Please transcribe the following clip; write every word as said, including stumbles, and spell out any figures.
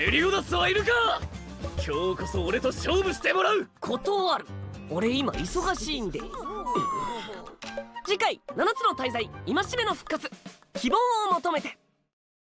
メリオダスはいるか。今日こそ俺と勝負してもらう。 断る。俺今忙しいんで。次回ななつの大罪戒めの復活、希望を求めて。